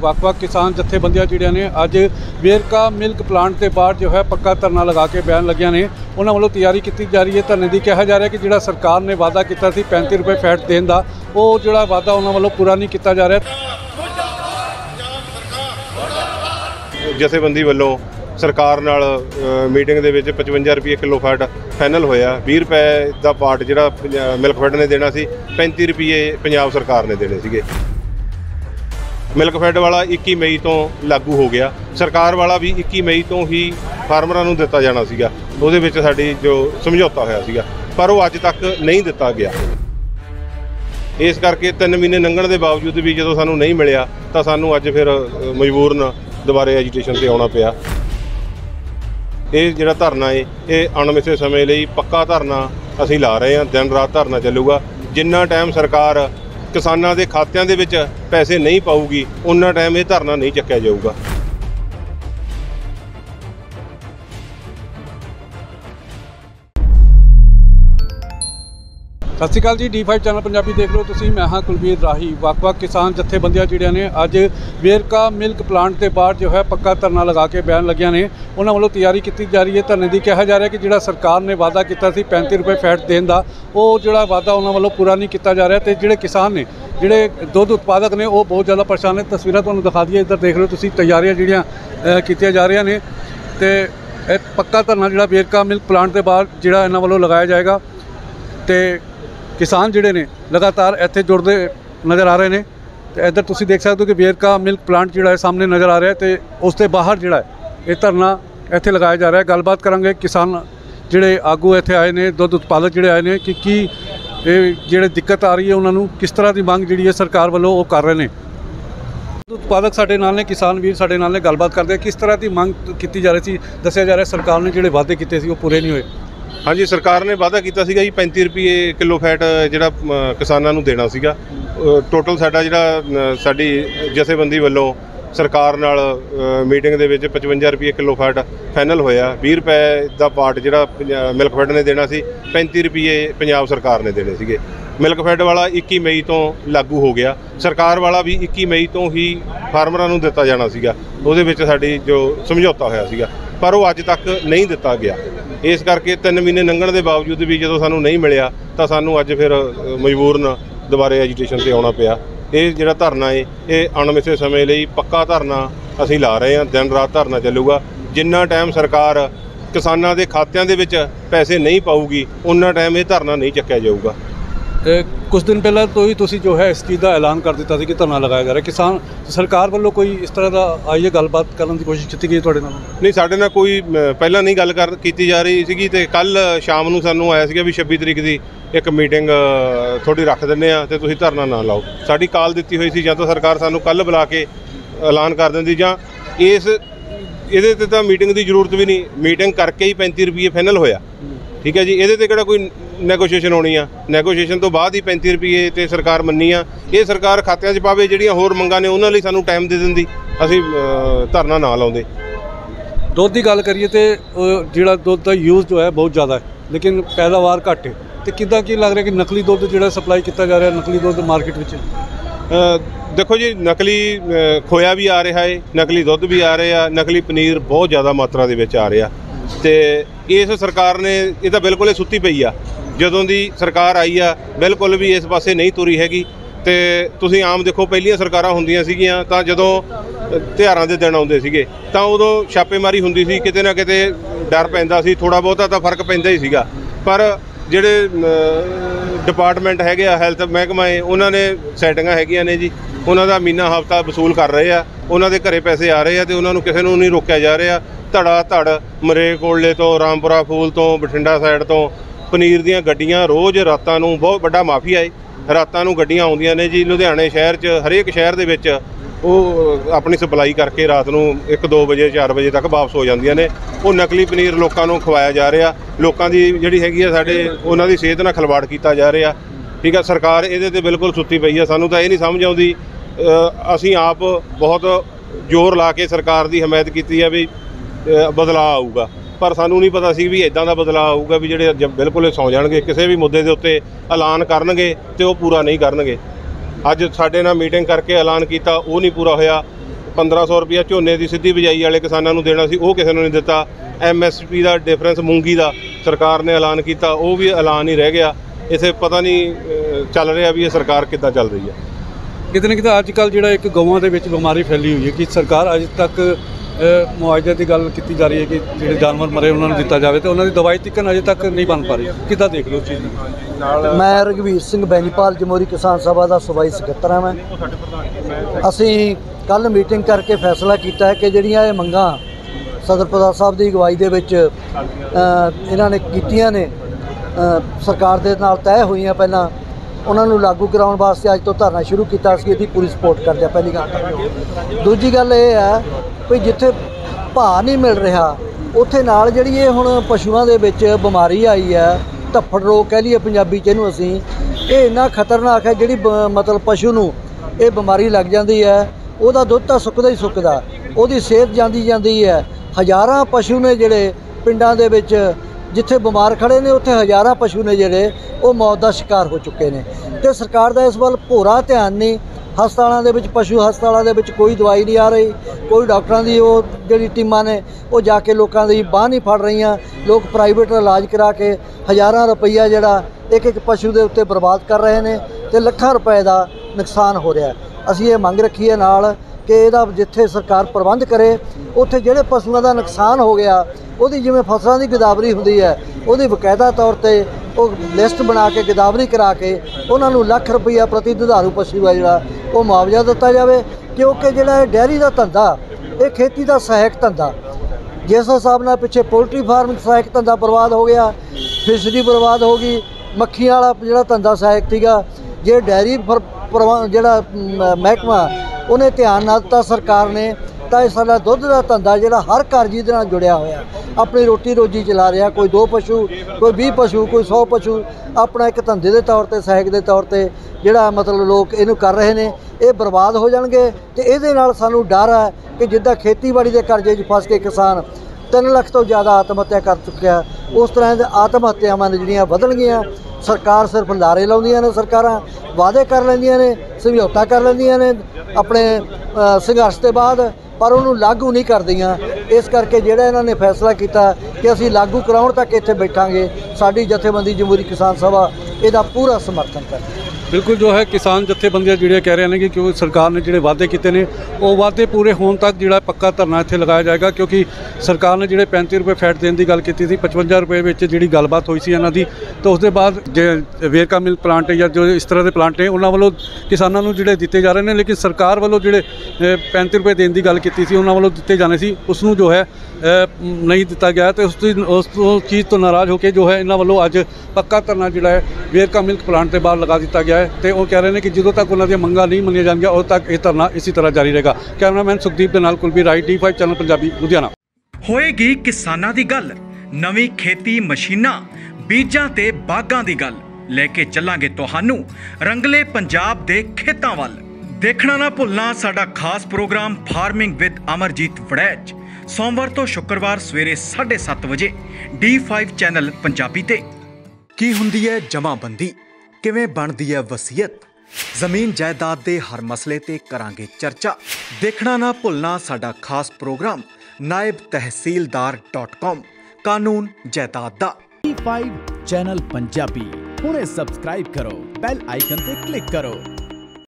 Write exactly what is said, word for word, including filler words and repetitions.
ਵੱਖ-ਵੱਖ किसान जथेबंदियां जिहड़ियां ने अज वेरका मिल्क प्लांट के बाहर जो है पक्का धरना लगा के बयान लगिया ने उन्होंने वालों तैयारी की जा रही है। धरने की कहा जा रहा है कि जिहड़ा सरकार ने वादा किया सी पैंती रुपए फैट देने का वो जिहड़ा वादा उन्होंने वालों पूरा नहीं किया जा रहा। जथेबंदी वालों सरकार नाल मीटिंग दे विच पचवंजा रुपये किलो फैट फाइनल होया। बीस रुपए का पार्ट जिहड़ा मिल्क फैट ने देना सी पैंती रुपये पंजाब सरकार ने देने सीगे। मिल्क फैड वाला इक्की मई तो लागू हो गया, सरकार वाला भी इक्की मई तो ही फार्मरां नूं दिता जाना सीगा। उहदे विच साडी जो समझौता होया सीगा पर वो अज तक नहीं दिता गया। इस करके तीन महीने लंघण के बावजूद भी जो सानूं नहीं मिलिया तो सानूं अज फिर मजबूरन दोबारे एजीटेशन से आउणा पिया। ये जिहड़ा धरना है ये अणमिथे समय लई पक्का धरना असीं ला रहे हैं। दिन रात धरना चलूगा जिन्ना टाइम सरकार किसानां दे खात्यां दे विच पैसे नहीं पाऊगी उन्ना टाइम ये धरना नहीं चक्या जाऊगा। Sat Shri Akal ji, D five channel Punjabi देख लो तुसीं। मैं हाँ कुलबीर राही। ਵੱਖ-ਵੱਖ किसान जथेबंदियां जिहड़ियां ने अज वेरका मिल्क प्लांट के बाहर जो है पक्का धरना लगा के बयान लगिया ने उन्होंने वालों तैयारी की जा रही है। धरने की कहा जा रहा है कि जिहड़ा सरकार ने वादा किया सी पैंती रुपए फैट देने का वो जिहड़ा वादा उन्होंने वालों पूरा नहीं किया जा रहा। तो जिहड़े किसान ने जिहड़े दुध उत्पादक ने वो बहुत ज़्यादा परेशान ने। तस्वीरां तुहानूं दिखा दईए, इधर देख लो तुसीं तैयारियां जिहड़ियां कीतियां जा रही ने। तो पक्का धरना जिहड़ा वेरका मिल्क प्लांट के बाहर जिहड़ा इन्हां वालों लगाया जाएगा। तो किसान जिहड़े ने लगातार इत्थे जुड़ते नज़र आ रहे हैं। तो इधर तुसीं देख सकते हो कि वेरका मिल्क प्लांट जिहड़ा है सामने नज़र आ रहा है। तो उसके बाहर जिहड़ा है ये धरना इत्थे लगाया जा रहा है। गलबात करांगे किसान जिहड़े आगू इत्थे आए ने, दुध उत्पादक जिहड़े आए ने कि की जिहड़े दिक्कत आ रही है उन्होंने किस तरह की मंग जिहड़ी है सरकार वालों वो कर रहे हैं। दुध उत्पादक साडे नाल ने, किसान वीर साडे नाल ने, गलबात करते किस तरह की मंग की जा रही थी। दस्सिया जा रहा है सरकार ने जिहड़े वादे किए सी वो पूरे नहीं हुए। हाँ जी, सरकार ने वादा किया सीगा जी पैंती रुपये किलो फैट जिहड़ा किसानां नूं देना सीगा। टोटल साडा जिहड़ा साडी जथेबंदी वालों सरकार नाल मीटिंग दे विच पचवंजा रुपये किलो फैट फाइनल होया। बीस रुपए का पार्ट जिहड़ा मिल्क फैड ने देना सी पैंती रुपये पंजाब सरकार ने देने सीगे। मिल्क फैड वाला इक्की मई तो लागू हो गया, सरकार वाला भी इक्की मई तो ही फार्मरां नूं दिता जाना सीगा। उहदे विच साडी जो समझौता होया सीगा पर वो अज तक नहीं दिता गया। इस करके तीन महीने लंघण के बावजूद भी जो सानूं नहीं मिलिया तो सानूं अज फिर मजबूरन दोबारे एजीटेशन से आउणा पिया। ये जिहड़ा धरना है ये अणमिथे समय लई पक्का धरना असीं ला रहे हैं। दिन रात धरना चलूगा जिन्ना टाइम सरकार किसानां दे खात्यां दे विच पैसे नहीं पाऊगी उन्ना टाइम ये धरना नहीं चक्या जाऊगा। कुछ दिन पहले तो ही तुसी जो है इस चीज़ का ऐलान कर दिता सी कि धरना लगाया जा रहा है। किसान सरकार वालों कोई इस तरह का आई है गलबात करने की कोशिश की गई तुहाडे नाल? नहीं, साडे नाल कोई पहला नहीं गल कर कीती जा रही सीगी। ते कल शाम नूं सानूं आया सीगा भी छब्बी तरीक की एक मीटिंग थोड़ी रख दिंदे आ ते तुसीं धरना ना लाओ। साडी कॉल दित्ती हुई सी, जां तां सरकार सानूं कल बुला के ऐलान कर दिंदी जां इस इहदे ते तां मीटिंग की जरूरत भी नहीं। मीटिंग करके ही पैंती रुपये फाइनल होया, ठीक है जी। इहदे ते किहड़ा कोई नैगोशिएशन होनी आ, नैगोशिएशन तो बाद ही पैंती रुपये तो सरकार मन्नी आ। ये सरकार खात्यां 'च पावे, जिहड़ियां होर मंगां ने उन्हां लई सानूं टाइम दे दिंदी, असीं धरना ना लाउंदे। दुध की गल करिए तो जिहड़ा दुध का यूज़ जो है बहुत ज़्यादा है लेकिन पैदावार घट है। तो किद्दां की लग रहा कि नकली दुध जिहड़ा सप्लाई किया जा रहा है, नकली दुध मार्केट में? देखो जी, नकली खोया भी आ रहा है, नकली दुध भी आ रहा, नकली पनीर बहुत ज़्यादा मात्रा दे विच आ रहा। तो इस सरकार ने ये तो बिल्कुल ही सुत्ती पई आ। जदों दी सरकार आई आ बिल्कुल भी इस पासे नहीं तुरी हैगी। तो तुसीं आम देखो पहलियां सरकारां हुंदियां सीगियां तां जदों तिहारां दे दिन आउंदे सीगे तां उदों छापेमारी हुंदी सी, किते ना किते डर पैंदा सी, थोड़ा बहुता तां फर्क पैंदा ही सीगा। पर जिहड़े डिपार्टमेंट हैगे आ हैल्थ महकमा है उन्हां ने सैटिंगां हैगियां ने जी, उन्हां दा महीना हफ्ता वसूल कर रहे आ, उन्हां दे घरे पैसे आ रहे आ ते उन्हां नूं किसे नूं नहीं रोकिया जा रहा। धड़ा धड़ मरेकोले तो, रामपुरा फूल तो, बठिंडा साइड तो पनीर दीयां गड्डियां रोज़ रातां नूं, बहुत वड्डा माफिया है। रातां नूं गड्डियां आउंदियां ने जी। लुधियाने शहर च हरेक शहर दे विच वो अपनी सप्लाई करके रात नूं एक दो बजे चार बजे तक वापस हो जांदियां ने। वो नकली पनीर लोकां नूं खवाया जा रहा, लोकां दी जिहड़ी हैगी आ साडे उन्हां दी सेहत नाल खिलवाड़ कीता जा रहा, ठीक है। सरकार इहदे ते बिल्कुल सुत्ती पई आ। सानूं तां इह नहीं समझ आउंदी। असीं आप बहुत जोर ला के सरकार की हमायत की है भी बदलाव आऊगा, पर सानू नहीं पता सी भी इदां दा बदलाव आऊगा भी जिहड़े बिल्कुल सौ जाणगे, किसी भी मुद्दे दे उत्ते ऐलान करनगे ते वो पूरा नहीं करनगे। अज साडे नाल मीटिंग करके ऐलान किया वो नहीं पूरा होया, ਪੰਦਰਾਂ ਸੌ ਰੁਪਇਆ ਝੋਨੇ ਦੀ ਸਿੱਧੀ ਬਿਜਾਈ ਵਾਲੇ ਕਿਸਾਨਾਂ ਨੂੰ ਦੇਣਾ ਸੀ, ਉਹ ਕਿਸੇ ਨੂੰ ਨਹੀਂ ਦਿੱਤਾ। ਐਮ ਐਸ ਪੀ ਦਾ ਡਿਫਰੈਂਸ ਮੂੰਗੀ ਦਾ ਸਰਕਾਰ ਨੇ ਐਲਾਨ ਕੀਤਾ, ਉਹ ਵੀ ਐਲਾਨ ਹੀ ਰਹਿ ਗਿਆ। ਇਸੇ ਪਤਾ ਨਹੀਂ ਚੱਲ ਰਿਹਾ ਵੀ ਇਹ ਸਰਕਾਰ ਕਿੱਦਾਂ ਚੱਲ ਰਹੀ ਹੈ। ਕਿਤੇ ਨਾ ਕਿਤੇ ਅੱਜ ਕੱਲ੍ਹ ਜਿਹੜਾ ਇੱਕ ਗਊਆਂ ਦੇ ਵਿੱਚ ਬਿਮਾਰੀ ਫੈਲੀ ਹੋਈ ਹੈ ਕਿ ਸਰਕਾਰ ਅਜੇ ਤੱਕ ਮੁਆਵਜ਼ੇ ਦੀ ਗੱਲ ਕੀਤੀ ਜਾ ਰਹੀ ਹੈ ਕਿ ਜਿਹੜੇ ਜਾਨਵਰ ਮਰੇ ਉਹਨਾਂ ਨੂੰ ਦਿੱਤਾ ਜਾਵੇ, ਤੇ ਉਹਨਾਂ ਦੀ ਦਵਾਈ ਤੀਕਨ ਅਜੇ ਤੱਕ ਨਹੀਂ ਬਣ ਪਾ ਰਹੀ। ਕਿੱਦਾਂ ਦੇਖ ਲਓ ਉਸ ਚੀਜ਼ ਨੂੰ? ਮੈਂ ਰਘਵੀਰ ਸਿੰਘ ਬੈਨੀਪਾਲ ਜਮਹੂਰੀ ਕਿਸਾਨ ਸਭਾ ਦਾ ਸੂਬਾਈ ਸਕੱਤਰ ਹਾਂ। ਮੈਂ ਅਸੀਂ ਕੱਲ੍ਹ ਮੀਟਿੰਗ ਕਰਕੇ ਫੈਸਲਾ ਕੀਤਾ ਹੈ ਕਿ ਜਿਹੜੀਆਂ ਇਹ ਮੰਗਾਂ ਸਦਰ ਪ੍ਰਧਾਨ ਸਾਹਿਬ ਦੀ ਅਗਵਾਈ ਦੇ ਵਿੱਚ ਇਹਨਾਂ ਨੇ ਕੀਤੀਆਂ ਨੇ, ਸਰਕਾਰ ਦੇ ਨਾਲ ਤੈਅ ਹੋਈਆਂ ਪਹਿਲਾਂ, ਉਹਨਾਂ ਨੂੰ ਲਾਗੂ ਕਰਾਉਣ ਵਾਸਤੇ ਅੱਜ ਤੋਂ ਧਰਨਾ ਸ਼ੁਰੂ ਕੀਤਾ। ਅਸੀਂ ਇਹਦੀ ਪੂਰੀ ਸਪੋਰਟ ਕਰਦੇ ਹਾਂ। ਪਹਿਲੀ ਗੱਲ। ਦੂਜੀ ਗੱਲ ਇਹ ਹੈ ਵੀ ਜਿੱਥੇ ਭਾਅ ਨਹੀਂ ਮਿਲ ਰਿਹਾ ਉੱਥੇ ਨਾਲ ਜਿਹੜੀ ਇਹ ਹੁਣ ਪਸ਼ੂਆਂ ਦੇ ਵਿੱਚ ਬਿਮਾਰੀ ਆਈ ਹੈ, ਧੱਫੜ ਰੋਗ ਕਹਿ ਲਈਏ ਪੰਜਾਬੀ 'ਚ ਇਹਨੂੰ ਅਸੀਂ, ਇਹ ਇੰਨਾ ਖਤਰਨਾਕ ਹੈ। ਜਿਹੜੀ ਬ ਮਤਲਬ ਪਸ਼ੂ ਨੂੰ ਇਹ ਬਿਮਾਰੀ ਲੱਗ ਜਾਂਦੀ ਹੈ, ਉਹਦਾ ਦੁੱਧ ਤਾਂ ਸੁੱਕਦਾ ਹੀ ਸੁੱਕਦਾ, ਉਹਦੀ ਸਿਹਤ ਜਾਂਦੀ ਜਾਂਦੀ ਹੈ। ਹਜ਼ਾਰਾਂ ਪਸ਼ੂ ਨੇ ਜਿਹੜੇ ਪਿੰਡਾਂ ਦੇ ਵਿੱਚ ਜਿੱਥੇ ਬਿਮਾਰ ਖੜੇ ਨੇ, ਉੱਥੇ ਹਜ਼ਾਰਾਂ ਪਸ਼ੂ ਨੇ ਜਿਹੜੇ ਉਹ ਮੌਤ ਦਾ ਸ਼ਿਕਾਰ ਹੋ ਚੁੱਕੇ ਨੇ, ਤੇ ਸਰਕਾਰ ਦਾ ਇਸ ਵੱਲ ਭੋਰਾ ਧਿਆਨ ਨਹੀਂ। ਹਸਪਤਾਲਾਂ ਦੇ ਵਿੱਚ, ਪਸ਼ੂ ਹਸਪਤਾਲਾਂ ਦੇ ਵਿੱਚ ਕੋਈ ਦਵਾਈ ਨਹੀਂ ਆ ਰਹੀ, ਕੋਈ ਡਾਕਟਰਾਂ ਦੀ ਉਹ ਜਿਹੜੀ ਟੀਮਾਂ ਨੇ ਉਹ ਜਾ ਕੇ ਲੋਕਾਂ ਦੀ ਬਾਂਹ ਨਹੀਂ ਫੜ ਰਹੀਆਂ। ਲੋਕ ਪ੍ਰਾਈਵੇਟ ਇਲਾਜ ਕਰਾ ਕੇ ਹਜ਼ਾਰਾਂ ਰੁਪਈਆ ਜਿਹੜਾ ਇੱਕ ਇੱਕ ਪਸ਼ੂ ਦੇ ਉੱਤੇ ਬਰਬਾਦ ਕਰ ਰਹੇ ਨੇ, ਤੇ ਲੱਖਾਂ ਰੁਪਏ ਦਾ ਨੁਕਸਾਨ ਹੋ ਰਿਹਾ। ਅਸੀਂ ਇਹ ਮੰਗ ਰੱਖੀ ਹੈ ਨਾਲ ਕਿ ਇਹਦਾ ਜਿੱਥੇ ਸਰਕਾਰ ਪ੍ਰਬੰਧ ਕਰੇ, ਉੱਥੇ ਜਿਹੜੇ ਪਸ਼ੂਆਂ ਦਾ ਨੁਕਸਾਨ ਹੋ ਗਿਆ ਉਹਦੀ ਜਿਵੇਂ ਫਸਲਾਂ ਦੀ ਗਿਦਾਵਰੀ ਹੁੰਦੀ ਹੈ, ਉਹਦੀ ਬਕਾਇਦਾ ਤੌਰ 'ਤੇ ਉਹ ਲਿਸਟ ਬਣਾ ਕੇ ਗਿਦਾਵਰੀ ਕਰਾ ਕੇ ਉਹਨਾਂ ਨੂੰ ਲੱਖ ਰੁਪਈਆ ਪ੍ਰਤੀ ਦੁਧਾਰੂ ਪਸ਼ੂ ਹੈ ਜਿਹੜਾ ਉਹ ਮੁਆਵਜ਼ਾ ਦਿੱਤਾ ਜਾਵੇ। ਕਿਉਂਕਿ ਜਿਹੜਾ ਇਹ ਡੈਰੀ ਦਾ ਧੰਦਾ, ਇਹ ਖੇਤੀ ਦਾ ਸਹਾਇਕ ਧੰਦਾ, ਜਿਸ ਹਿਸਾਬ ਨਾਲ ਪਿੱਛੇ ਪੋਲਟਰੀ ਫਾਰਮ ਸਹਾਇਕ ਧੰਦਾ ਬਰਬਾਦ ਹੋ ਗਿਆ, ਫਿਸ਼ਰੀ ਬਰਬਾਦ ਹੋ ਗਈ, ਮੱਖੀਆਂ ਵਾਲਾ ਜਿਹੜਾ ਧੰਦਾ ਸਹਾਇਕ ਸੀਗਾ, ਜੇ ਡੈਰੀ ਜਿਹੜਾ ਮਹਿਕਮਾ ਉਹਨੇ ਧਿਆਨ ਨਾ ਦਿੱਤਾ ਸਰਕਾਰ ਨੇ, ਤਾਂ ਇਹ ਸਾਡਾ ਦੁੱਧ ਦਾ ਧੰਦਾ ਜਿਹੜਾ ਹਰ ਘਰ ਜਿਹਦੇ ਨਾਲ ਜੁੜਿਆ ਹੋਇਆ ਆਪਣੀ ਰੋਟੀ ਰੋਜੀ ਚਲਾ ਰਿਹਾ, ਕੋਈ ਦੋ ਪਸ਼ੂ, ਕੋਈ ਵੀਹ ਪਸ਼ੂ, ਕੋਈ ਸੌ ਪਸ਼ੂ, ਆਪਣਾ ਇੱਕ ਧੰਦੇ ਦੇ ਤੌਰ 'ਤੇ, ਸਹਾਇਕ ਦੇ ਤੌਰ 'ਤੇ ਜਿਹੜਾ ਮਤਲਬ ਲੋਕ ਇਹਨੂੰ ਕਰ ਰਹੇ ਨੇ, ਇਹ ਬਰਬਾਦ ਹੋ ਜਾਣਗੇ। ਤੇ ਇਹਦੇ ਨਾਲ ਸਾਨੂੰ ਡਰ ਹੈ ਕਿ ਜਿੱਦਾਂ ਖੇਤੀਬਾੜੀ ਦੇ ਕਰਜ਼ੇ 'ਚ ਫਸ ਕੇ ਕਿਸਾਨ ਤਿੰਨ ਲੱਖ ਤੋਂ ਜ਼ਿਆਦਾ ਆਤਮ ਹੱਤਿਆ ਕਰ ਚੁੱਕਿਆ, ਉਸ ਤਰ੍ਹਾਂ ਦੇ ਆਤਮ ਹੱਤਿਆਵਾਂ ਨੇ ਜਿਹੜੀਆਂ ਵਧਣਗੀਆਂ। ਸਰਕਾਰ ਸਿਰਫ ਲਾਰੇ ਲਾਉਂਦੀਆਂ ਨੇ, ਸਰਕਾਰਾਂ ਵਾਅਦੇ ਕਰ ਲੈਂਦੀਆਂ ਨੇ, ਸਮਝੌਤਾ ਕਰ ਲੈਂਦੀਆਂ ਨੇ ਆਪਣੇ ਸੰਘਰਸ਼ ਦੇ ਬਾਅਦ, ਪਰ ਉਹਨੂੰ ਲਾਗੂ ਨਹੀਂ ਕਰਦੀਆਂ। ਇਸ ਕਰਕੇ ਜਿਹੜਾ ਇਹਨਾਂ ਨੇ ਫੈਸਲਾ ਕੀਤਾ ਕਿ ਅਸੀਂ ਲਾਗੂ ਕਰਾਉਣ ਤੱਕ ਇੱਥੇ ਬੈਠਾਂਗੇ, ਸਾਡੀ ਜਥੇਬੰਦੀ ਜਮਹੂਰੀ ਕਿਸਾਨ ਸਭਾ ਇਹਦਾ ਪੂਰਾ ਸਮਰਥਨ ਕਰਦੀ ਹੈ। ਬਿਲਕੁਲ ਜੋ ਹੈ ਕਿਸਾਨ ਜਥੇਬੰਦੀਆਂ ਜਿਹੜੀਆਂ ਕਹਿ ਰਹੇ ਨੇ ਕਿ ਕਿਉਂਕਿ ਸਰਕਾਰ ਨੇ ਜਿਹੜੇ ਵਾਅਦੇ ਕੀਤੇ ਨੇ ਉਹ ਵਾਅਦੇ ਪੂਰੇ ਹੋਣ ਤੱਕ ਜਿਹੜਾ ਪੱਕਾ ਧਰਨਾ ਇੱਥੇ ਲਗਾਇਆ ਜਾਏਗਾ। ਕਿਉਂਕਿ ਸਰਕਾਰ ਨੇ ਜਿਹੜੇ ਪੈਂਤੀ ਰੁਪਏ ਫੈਟ ਦੇਣ ਦੀ ਗੱਲ ਕੀਤੀ ਸੀ, ਪਚਵੰਜਾ ਰੁਪਏ ਵਿੱਚ ਜਿਹੜੀ ਗੱਲਬਾਤ ਹੋਈ ਸੀ ਇਹਨਾਂ ਦੀ, ਤਾਂ ਉਸ ਦੇ ਬਾਅਦ ਜੇ ਵੇਰਕਾ ਮਿਲ ਪਲਾਂਟ ਜਾਂ ਜੋ ਇਸ ਤਰ੍ਹਾਂ ਦੇ ਪਲਾਂਟ ਨੇ ਉਹਨਾਂ ਵੱਲੋਂ ਕਿਸਾਨਾਂ ਨੂੰ ਜਿਹੜੇ ਦਿੱਤੇ ਜਾ ਰਹੇ ਨੇ, ਲੇਕਿਨ ਸਰਕਾਰ ਵੱਲੋਂ ਜਿਹੜੇ ਪੈਂਤੀ ਰੁਪਏ ਦੇਣ ਦੀ ਗੱਲ ਕੀਤੀ ਸੀ ਉਹਨਾਂ ਵੱਲੋਂ ਦਿੱਤੇ ਜਾਣੇ ਸੀ, ਉਸ ਨੂੰ ਜੋ ਹੈ ਨਹੀਂ ਦਿੱਤਾ ਗਿਆ। ਤੇ ਉਸ ਦੀ ਉਸ ਚੀਜ਼ ਤੋਂ ਨਾਰਾਜ਼ ਹੋ ਕੇ ਜੋ ਹੈ ਇਹਨਾਂ ਵੱਲੋਂ ਅੱਜ ਪੱਕਾ ਧਰਨਾ ਜਿਹੜਾ ਹੈ ਵੇਰਕਾ ਮਿਲਕ ਪਲਾਂਟ ਦੇ ਬਾਹਰ ਲਗਾ ਦਿੱਤਾ ਗਿਆ ਹੈ। ਤੇ ਉਹ ਕਹਿ ਰਹੇ ਨੇ ਕਿ ਜਦੋਂ ਤੱਕ ਉਹਨਾਂ ਦੀਆਂ ਮੰਗਾਂ ਨਹੀਂ ਮੰਨੀਆਂ ਜਾਣਗੀਆਂ ਉਦੋਂ ਤੱਕ ਇਹ ਧਰਨਾ ਇਸੇ ਤਰ੍ਹਾਂ ਜਾਰੀ ਰਹੇਗਾ। ਕੈਮਰਾਮੈਨ ਸੁਖਦੀਪ ਦੇ ਨਾਲ Kulbir Rai, D five channel Punjabi, Ludhiana. ਹੋਏਗੀ ਕਿਸਾਨਾਂ ਦੀ ਗੱਲ, ਨਵੀਂ ਖੇਤੀ ਮਸ਼ੀਨਾਂ, ਬੀਜਾਂ ਤੇ ਬਾਗਾਂ ਦੀ ਗੱਲ ਲੈ ਕੇ ਚੱਲਾਂਗੇ ਤੁਹਾਨੂੰ ਰੰਗਲੇ ਪੰਜਾਬ ਦੇ ਖੇਤਾਂ ਵੱਲ। ਦੇਖਣਾ ਨਾ ਭੁੱਲਣਾ ਸਾਡਾ ਖਾਸ programme farming with Amarjeet Warraich, ਸੋਮਵਾਰ ਤੋਂ ਸ਼ੁੱਕਰਵਾਰ ਸਵੇਰੇ ਸਾਢੇ ਸੱਤ ਵਜੇ ਡੀ ਫਾਈਵ ਚੈਨਲ ਪੰਜਾਬੀ ਤੇ। ਕੀ ਹੁੰਦੀ ਹੈ ਜਮਾਬੰਦੀ, ਕਿਵੇਂ ਬਣਦੀ ਹੈ ਵਸੀਅਤ, ਜ਼ਮੀਨ ਜਾਇਦਾਦ ਦੇ ਹਰ ਮਸਲੇ ਤੇ ਕਰਾਂਗੇ ਚਰਚਾ। ਦੇਖਣਾ ਨਾ ਭੁੱਲਣਾ ਸਾਡਾ ਖਾਸ ਪ੍ਰੋਗਰਾਮ ਨਾਇਬ ਤਹਿਸੀਲਦਾਰ ਡਾਟ ਕਾਮ, ਕਾਨੂੰਨ ਜਾਇਦਾਦ ਦਾ। ਡੀ ਫਾਈਵ ਚੈਨਲ ਪੰਜਾਬੀ ਹੁਣੇ ਸਬਸਕ੍ਰਾਈਬ ਕਰੋ, ਬੈਲ ਆਈਕਨ ਤੇ ਕਲਿੱਕ ਕਰੋ।